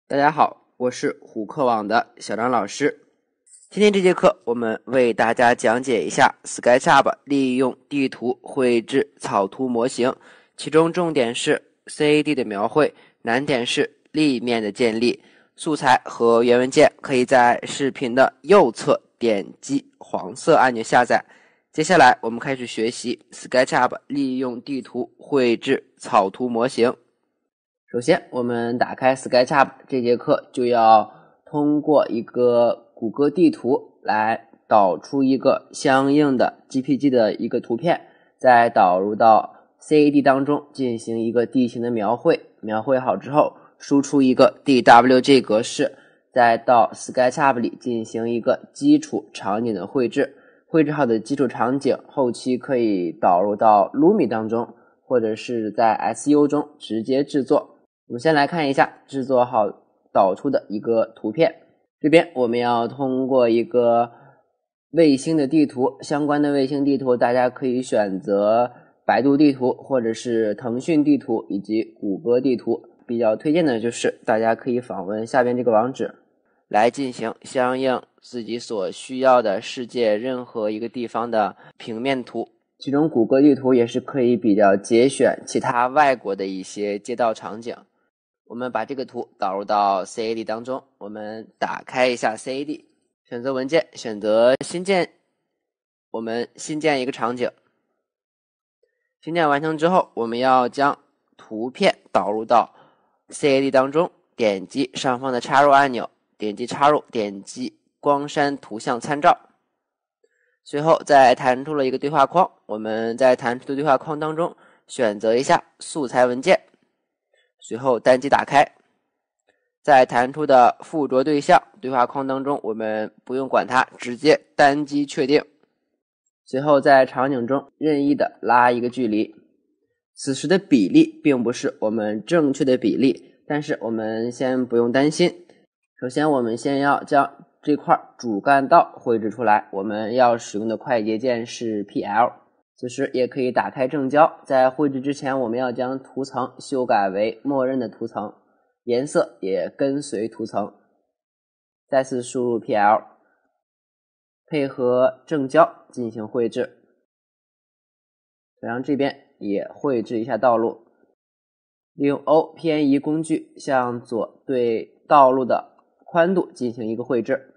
大家好，我是虎课网的小张老师。今天这节课我们为大家讲解一下 SketchUp 利用地图绘制草图模型，其中重点是 CAD 的描绘，难点是立面的建立。素材和原文件可以在视频的右侧点击黄色按钮下载。接下来我们开始学习 SketchUp 利用地图绘制草图模型。首先我们打开 SketchUp， 这节课就要通过一个谷歌地图来导出一个相应的 GPG 的一个图片，再导入到 CAD 当中进行一个地形的描绘，描绘好之后输出一个 DWG 格式，再到 SketchUp 里进行一个基础场景的绘制。绘制好的基础场景后期可以导入到 Lumi 当中，或者是在 SU 中直接制作。我们先来看一下制作好导出的一个图片。这边我们要通过一个卫星的地图，相关的卫星地图大家可以选择百度地图或者是腾讯地图以及谷歌地图，比较推荐的就是大家可以访问下边这个网址来进行相应自己所需要的世界任何一个地方的平面图。其中谷歌地图也是可以比较节选其他外国的一些街道场景。我们把这个图导入到 CAD 当中，我们打开一下 CAD， 选择文件，选择新建，我们新建一个场景。新建完成之后，我们要将图片导入到 CAD 当中，点击上方的插入按钮，点击插入，点击光栅图像参照。随后再弹出了一个对话框，我们在弹出的对话框当中选择一下素材文件，随后单击打开，在弹出的附着对象对话框当中，我们不用管它，直接单击确定。随后在场景中任意的拉一个距离，此时的比例并不是我们正确的比例，但是我们先不用担心。首先我们先要将这块主干道绘制出来，我们要使用的快捷键是 PL。此时也可以打开正交，在绘制之前我们要将图层修改为默认的图层，颜色也跟随图层。再次输入 PL， 配合正交进行绘制。然后这边也绘制一下道路，利用 O 偏移工具向左对道路的宽度进行一个绘制。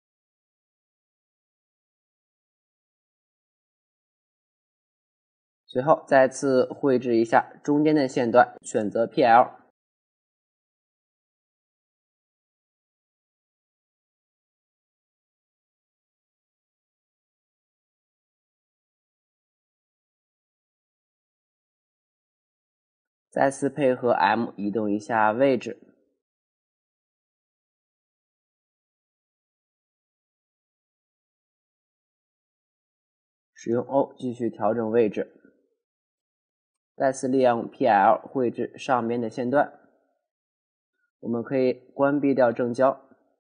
随后再次绘制一下中间的线段，选择 PL。再次配合 M 移动一下位置。使用 O 继续调整位置。再次利用 PL 绘制上边的线段。我们可以关闭掉正交。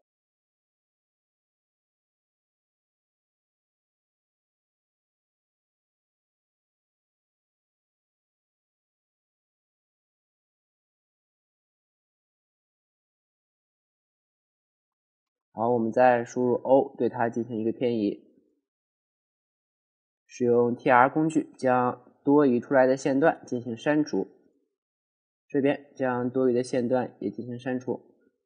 好，我们再输入 O 对它进行一个偏移。使用 TR 工具将多余出来的线段进行删除。这边将多余的线段也进行删除。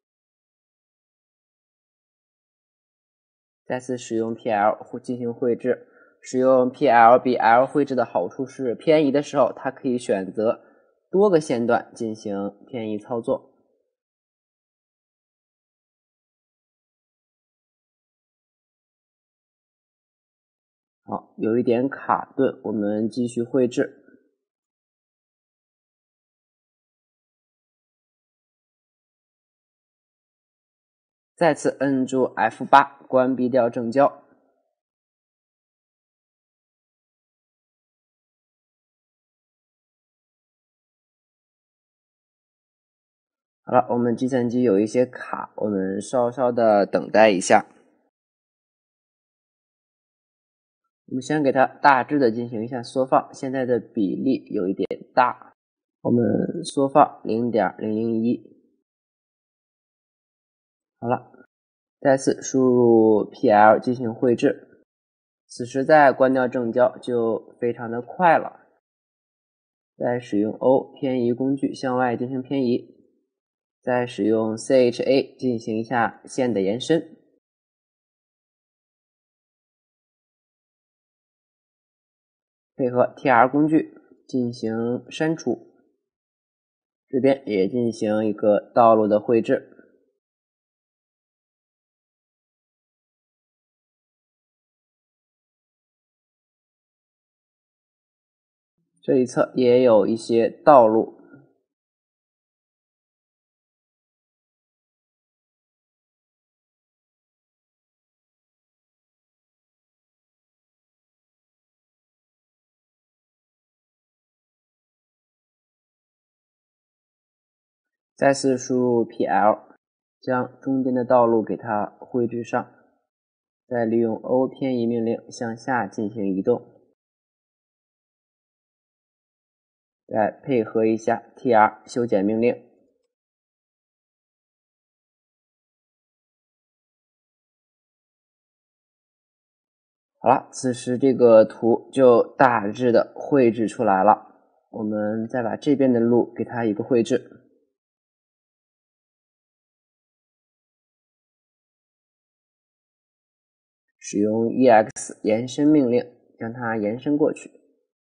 再次使用 PL 进行绘制。使用 PL 比 L 绘制的好处是偏移的时候它可以选择多个线段进行偏移操作。好，有一点卡顿，我们继续绘制。再次摁住 F8 关闭掉正交。好了，我们计算机有一些卡，我们稍稍的等待一下。我们先给它大致的进行一下缩放，现在的比例有一点大，我们缩放 0.001。 好了，再次输入 PL 进行绘制，此时再关掉正交就非常的快了。再使用 O 偏移工具向外进行偏移，再使用 CHA 进行一下线的延伸，配合 TR 工具进行删除，这边也进行一个道路的绘制。这一侧也有一些道路。再次输入 PL， 将中间的道路给它绘制上，再利用 O 偏移命令向下进行移动，再配合一下 TR 修剪命令。好了，此时这个图就大致的绘制出来了。我们再把这边的路给它一个绘制，使用 EX 延伸命令将它延伸过去。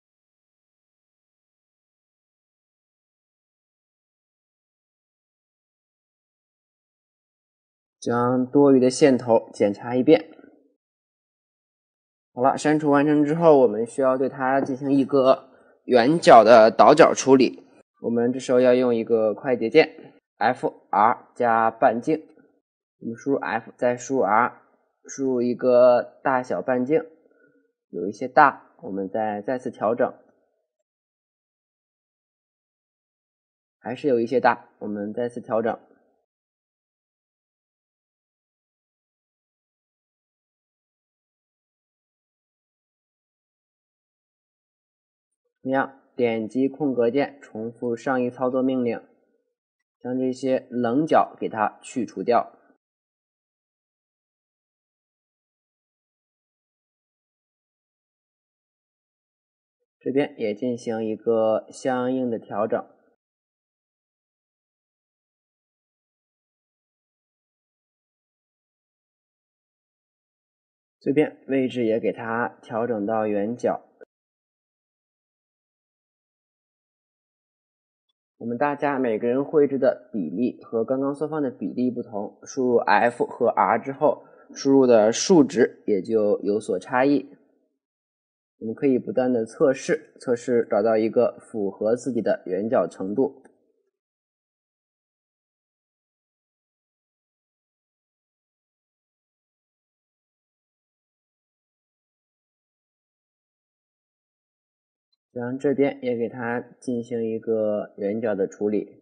将多余的线头检查一遍。好了，删除完成之后，我们需要对它进行一个圆角的倒角处理。我们这时候要用一个快捷键 FR 加半径，我们输入 F 再输入 R， 输入一个大小半径，有一些大，我们再次调整，还是有一些大，我们再次调整。同样，点击空格键，重复上一操作命令，将这些棱角给它去除掉。这边也进行一个相应的调整。这边位置也给它调整到圆角。我们大家每个人绘制的比例和刚刚缩放的比例不同，输入 F 和 R 之后，输入的数值也就有所差异。我们可以不断的测试，找到一个符合自己的圆角程度。将这边也给它进行一个圆角的处理。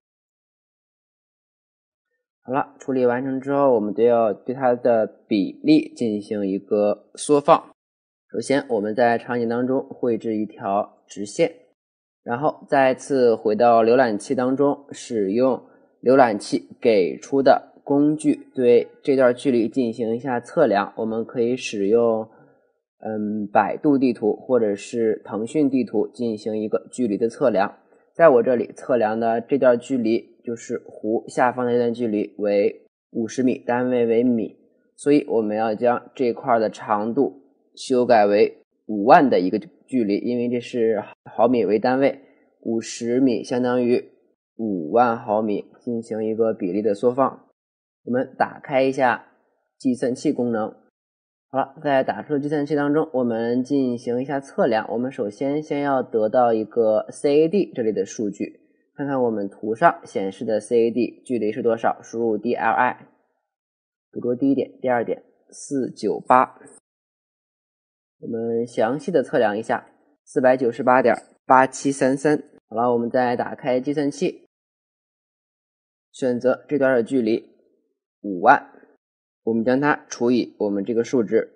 好了，处理完成之后，我们就要对它的比例进行一个缩放。首先，我们在场景当中绘制一条直线，然后再次回到浏览器当中，使用浏览器给出的工具对这段距离进行一下测量。我们可以使用百度地图或者是腾讯地图进行一个距离的测量。在我这里测量的这段距离就是弧下方的这段距离为50米，单位为米，所以我们要将这块的长度修改为5万的一个距离，因为这是毫米为单位，50米相当于5万毫米，进行一个比例的缩放。我们打开一下计算器功能。好了，在打出的计算器当中，我们进行一下测量。我们首先要得到一个 CAD 这里的数据，看看我们图上显示的 CAD 距离是多少。输入 DLI， 捕捉第一点、第二点498。我们详细的测量一下 498.8733。好了，我们再打开计算器，选择这段的距离5万。我们将它除以我们这个数值，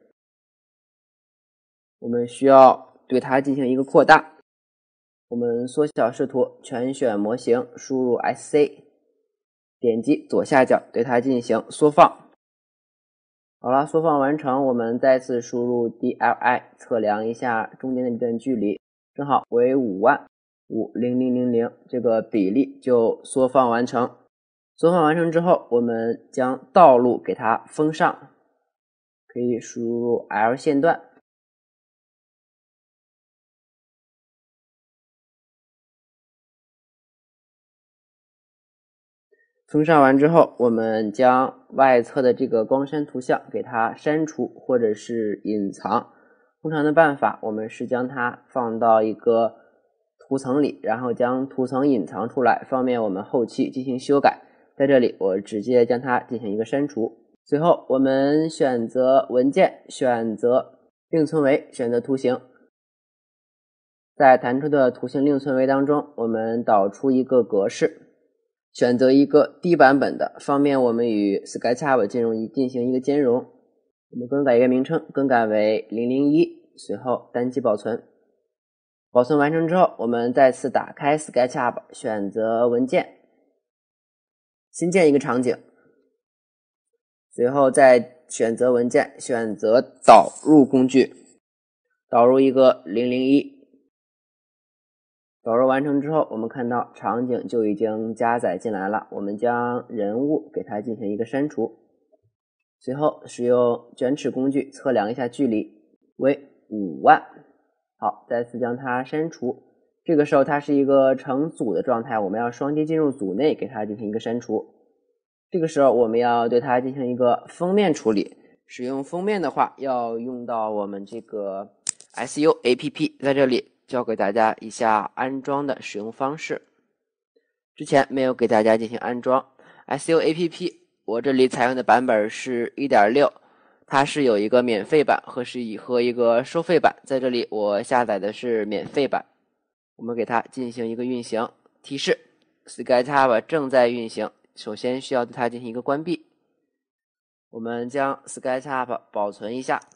我们需要对它进行一个扩大。我们缩小视图，全选模型，输入 SC， 点击左下角对它进行缩放。好了，缩放完成，我们再次输入 DLI 测量一下中间的这段距离，正好为55000，这个比例就缩放完成。缩放完成之后，我们将道路给它封上，可以输入 L 线段。封上完之后，我们将外侧的这个光栅图像给它删除或者是隐藏。通常的办法，我们是将它放到一个图层里，然后将图层隐藏出来，方便我们后期进行修改。在这里我直接将它进行一个删除。随后我们选择文件，选择另存为，选择图形。在弹出的图形另存为当中，我们导出一个格式，选择一个低版本的，方便我们与 SketchUp 进行一个兼容。我们更改一个名称，更改为001，随后单击保存。保存完成之后，我们再次打开 SketchUp， 选择文件，新建一个场景，随后再选择文件，选择导入工具，导入一个001。导入完成之后，我们看到场景就已经加载进来了。我们将人物给它进行一个删除，随后使用卷尺工具测量一下距离为5万。好，再次将它删除。这个时候它是一个成组的状态，我们要双击进入组内给它进行一个删除。这个时候我们要对它进行一个封面处理，使用封面的话要用到我们这个 SU APP， 在这里教给大家一下安装的使用方式。之前没有给大家进行安装 SU APP， 我这里采用的版本是 1.6， 它是有一个免费版和一个收费版，在这里我下载的是免费版。我们给它进行一个运行提示， SketchUp 正在运行，首先需要对它进行一个关闭。我们将 SketchUp 保存一下，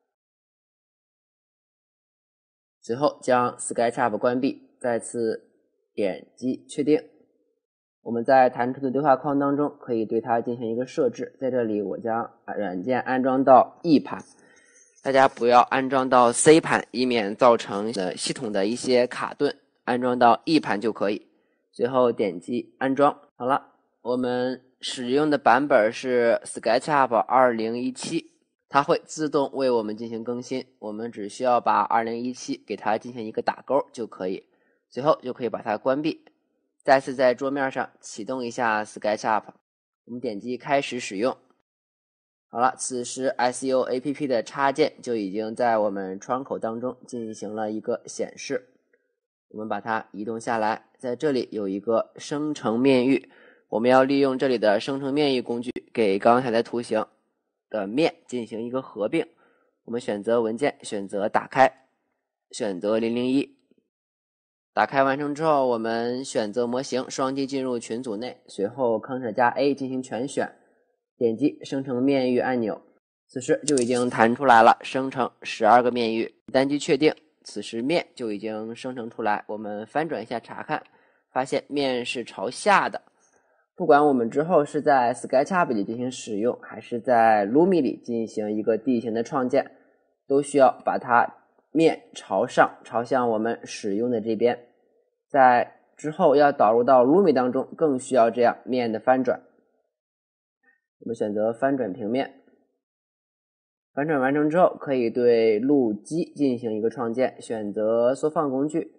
随后将 SketchUp 关闭，再次点击确定。我们在弹出的对话框当中可以对它进行一个设置，在这里我将软件安装到 E 盘，大家不要安装到 C 盘，以免造成系统的一些卡顿，安装到 E 盘就可以。随后点击安装。好了，我们使用的版本是 SketchUp 2017，它会自动为我们进行更新，我们只需要把2017给它进行一个打勾就可以，随后就可以把它关闭。再次在桌面上启动一下 SketchUp， 我们点击开始使用。好了，此时 SU APP 的插件就已经在我们窗口当中进行了一个显示。我们把它移动下来，在这里有一个生成面域，我们要利用这里的生成面域工具给刚才的图形的面进行一个合并。我们选择文件，选择打开，选择001。打开完成之后，我们选择模型，双击进入群组内，随后 Ctrl+A 进行全选，点击生成面域按钮，此时就已经弹出来了，生成12个面域。单击确定，此时面就已经生成出来。我们翻转一下查看，发现面是朝下的。不管我们之后是在 SketchUp 里进行使用，还是在 Lumi 里进行一个地形的创建，都需要把它面朝上，朝向我们使用的这边。在之后要导入到 Lumi 当中，更需要这样面的翻转。我们选择翻转平面，翻转完成之后，可以对路基进行一个创建，选择缩放工具，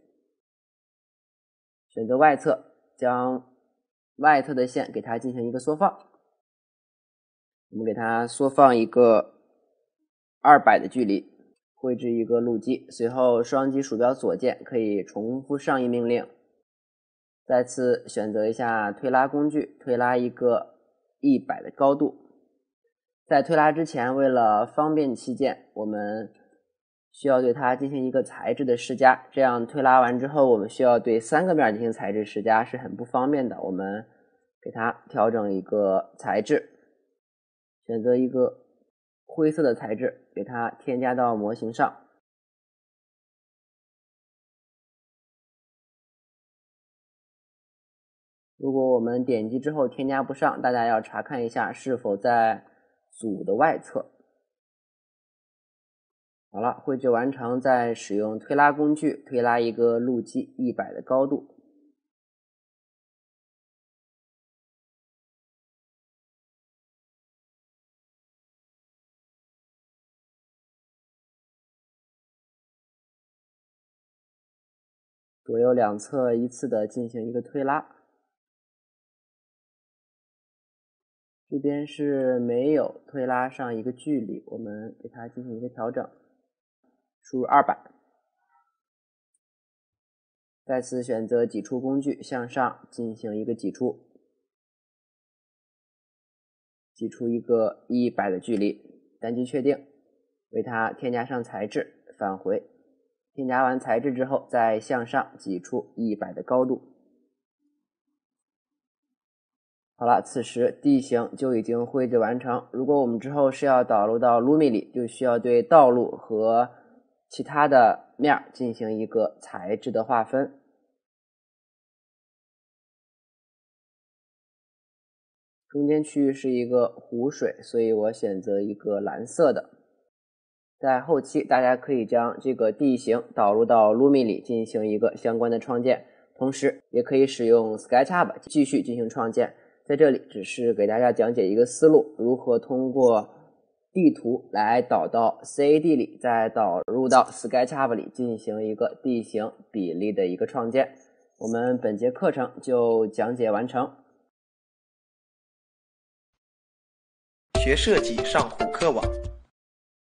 选择外侧，将外侧的线给它进行一个缩放。我们给它缩放一个200的距离，绘制一个路基，随后双击鼠标左键可以重复上一命令，再次选择一下推拉工具，推拉一个100的高度。在推拉之前，为了方便起见，我们需要对它进行一个材质的施加，这样推拉完之后，我们需要对3个面进行材质施加是很不方便的。我们给它调整一个材质，选择一个灰色的材质，给它添加到模型上。 如果我们点击之后添加不上，大家要查看一下是否在组的外侧。好了，绘制完成，再使用推拉工具推拉一个路基100的高度。左右两侧依次的进行一个推拉。这边是没有推拉上一个距离，我们给它进行一个调整，输入200。再次选择挤出工具，向上进行一个挤出，挤出一个100的距离，单击确定，为它添加上材质，返回。添加完材质之后，再向上挤出100的高度。好了，此时地形就已经绘制完成。如果我们之后是要导入到 Lumi 里，就需要对道路和其他的面进行一个材质的划分。中间区域是一个湖水，所以我选择一个蓝色的。在后期大家可以将这个地形导入到 Lumi 里进行一个相关的创建，同时也可以使用 SketchUp 继续进行创建。在这里只是给大家讲解一个思路，如何通过地图来导到 CAD 里，再导入到 SketchUp 里进行一个地形比例的一个创建。我们本节课程就讲解完成。 学设计上虎课网。